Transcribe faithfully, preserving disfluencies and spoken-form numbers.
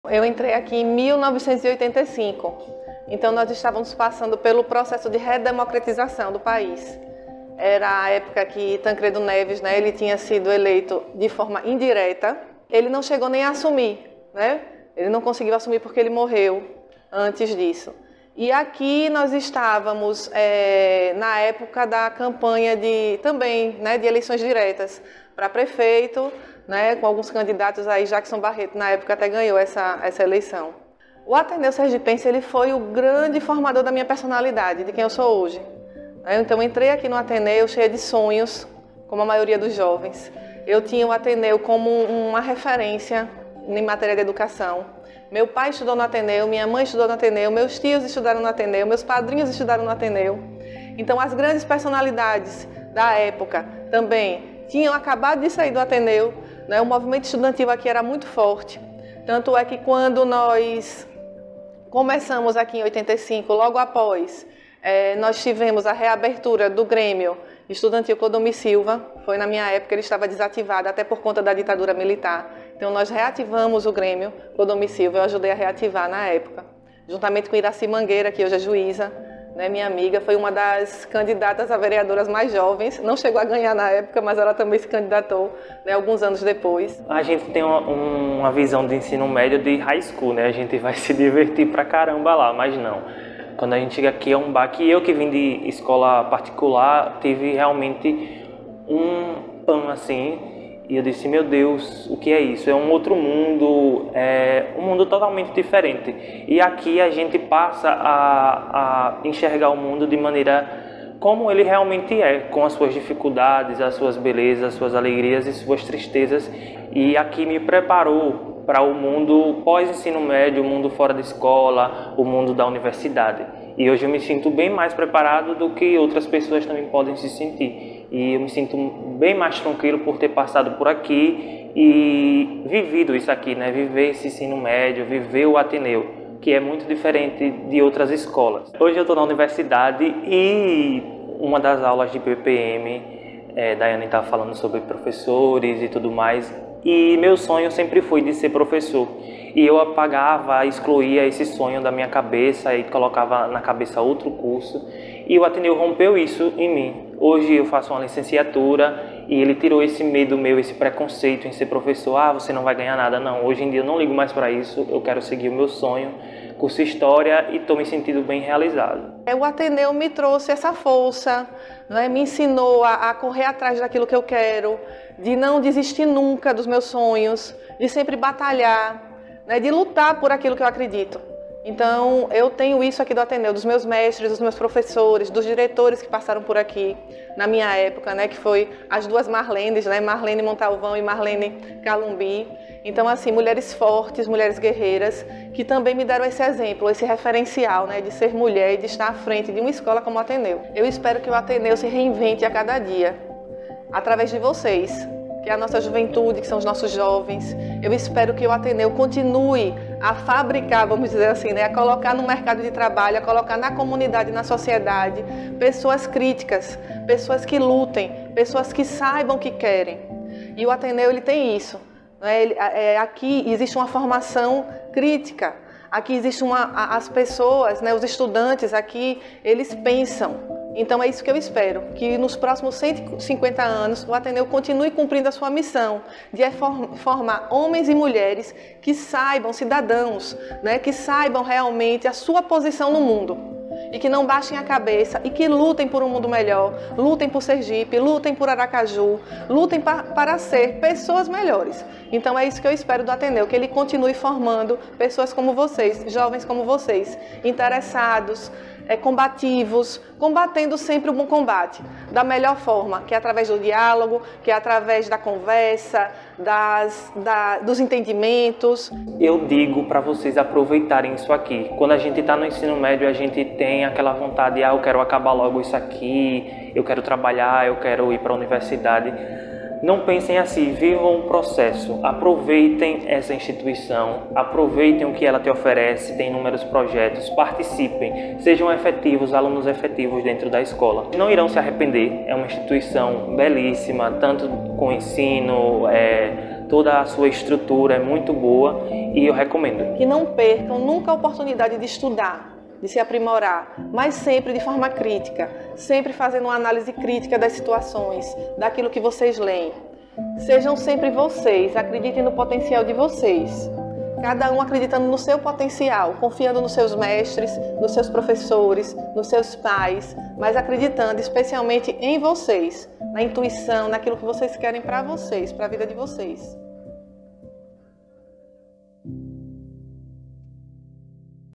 Eu entrei aqui em mil novecentos e oitenta e cinco, então nós estávamos passando pelo processo de redemocratização do país. Era a época que Tancredo Neves, né, ele tinha sido eleito de forma indireta. Ele não chegou nem a assumir, né? Ele não conseguiu assumir porque ele morreu antes disso. E aqui nós estávamos é, na época da campanha de, também, né, de eleições diretas para prefeito, né, com alguns candidatos aí. Jackson Barreto, na época, até ganhou essa, essa eleição. O Ateneu Sergipense, ele foi o grande formador da minha personalidade, de quem eu sou hoje. Então, eu entrei aqui no Ateneu cheia de sonhos, como a maioria dos jovens. Eu tinha o Ateneu como uma referência em matéria de educação. Meu pai estudou no Ateneu, minha mãe estudou no Ateneu, meus tios estudaram no Ateneu, meus padrinhos estudaram no Ateneu. Então, as grandes personalidades da época também tinham acabado de sair do Ateneu, né? O movimento estudantil aqui era muito forte. Tanto é que quando nós começamos aqui em oitenta e cinco, logo após, é, nós tivemos a reabertura do Grêmio Estudantil Clodomir Silva. Foi na minha época, ele estava desativado até por conta da ditadura militar. Então nós reativamos o Grêmio Clodomir Silva, eu ajudei a reativar na época, juntamente com Iraci Mangueira, que hoje é juíza, né, minha amiga, foi uma das candidatas a vereadoras mais jovens, não chegou a ganhar na época, mas ela também se candidatou, né, alguns anos depois. A gente tem uma, uma visão de ensino médio de high school, né? A gente vai se divertir pra caramba lá, mas não. Quando a gente chega aqui é um baque. Eu que vim de escola particular, tive realmente um pão assim, e eu disse, meu Deus, o que é isso? É um outro mundo, é um mundo totalmente diferente. E aqui a gente passa a, a enxergar o mundo de maneira como ele realmente é, com as suas dificuldades, as suas belezas, as suas alegrias e suas tristezas. E aqui me preparou para o mundo pós-ensino médio, o mundo fora da escola, o mundo da universidade. E hoje eu me sinto bem mais preparado do que outras pessoas também podem se sentir. E eu me sinto bem mais tranquilo por ter passado por aqui e vivido isso aqui, né? Viver esse ensino médio, viver o Ateneu, que é muito diferente de outras escolas. Hoje eu estou na universidade e uma das aulas de P P M, é, Daiane estava falando sobre professores e tudo mais, e meu sonho sempre foi de ser professor. E eu apagava, excluía esse sonho da minha cabeça e colocava na cabeça outro curso. E o Ateneu rompeu isso em mim. Hoje eu faço uma licenciatura e ele tirou esse medo meu, esse preconceito em ser professor. Ah, você não vai ganhar nada. Não, hoje em dia eu não ligo mais para isso. Eu quero seguir o meu sonho, curso História, e estou me sentindo bem realizado. O Ateneu me trouxe essa força, né? Me ensinou a, a correr atrás daquilo que eu quero, de não desistir nunca dos meus sonhos, de sempre batalhar, né, de lutar por aquilo que eu acredito. Então, eu tenho isso aqui do Ateneu, dos meus mestres, dos meus professores, dos diretores que passaram por aqui na minha época, né, que foi as duas Marlenes, né, Marlene Montalvão e Marlene Calumbi. Então, assim, mulheres fortes, mulheres guerreiras, que também me deram esse exemplo, esse referencial, né, de ser mulher e de estar à frente de uma escola como o Ateneu. Eu espero que o Ateneu se reinvente a cada dia, através de vocês, que é a nossa juventude, que são os nossos jovens. Eu espero que o Ateneu continue a fabricar, vamos dizer assim, né, a colocar no mercado de trabalho, a colocar na comunidade, na sociedade, pessoas críticas, pessoas que lutem, pessoas que saibam o que querem. E o Ateneu, ele tem isso, né? Ele, é, aqui existe uma formação crítica, aqui existe uma, as pessoas, né, os estudantes aqui, eles pensam. Então é isso que eu espero, que nos próximos cento e cinquenta anos o Ateneu continue cumprindo a sua missão de formar homens e mulheres que saibam, cidadãos, né, que saibam realmente a sua posição no mundo e que não baixem a cabeça e que lutem por um mundo melhor, lutem por Sergipe, lutem por Aracaju, lutem pa para ser pessoas melhores. Então é isso que eu espero do Ateneu, que ele continue formando pessoas como vocês, jovens como vocês, interessados, É, combativos, combatendo sempre o bom combate, da melhor forma, que é através do diálogo, que é através da conversa, das, da, dos entendimentos. Eu digo para vocês aproveitarem isso aqui. Quando a gente está no ensino médio, a gente tem aquela vontade de, ah, eu quero acabar logo isso aqui, eu quero trabalhar, eu quero ir para a universidade. Não pensem assim, vivam o processo, aproveitem essa instituição, aproveitem o que ela te oferece, tem inúmeros projetos, participem, sejam efetivos, alunos efetivos dentro da escola. Não irão se arrepender, é uma instituição belíssima, tanto com ensino, é, toda a sua estrutura é muito boa e eu recomendo. Que não percam nunca a oportunidade de estudar, de se aprimorar, mas sempre de forma crítica, sempre fazendo uma análise crítica das situações, daquilo que vocês leem. Sejam sempre vocês, acreditem no potencial de vocês. Cada um acreditando no seu potencial, confiando nos seus mestres, nos seus professores, nos seus pais, mas acreditando especialmente em vocês, na intuição, naquilo que vocês querem para vocês, para a vida de vocês.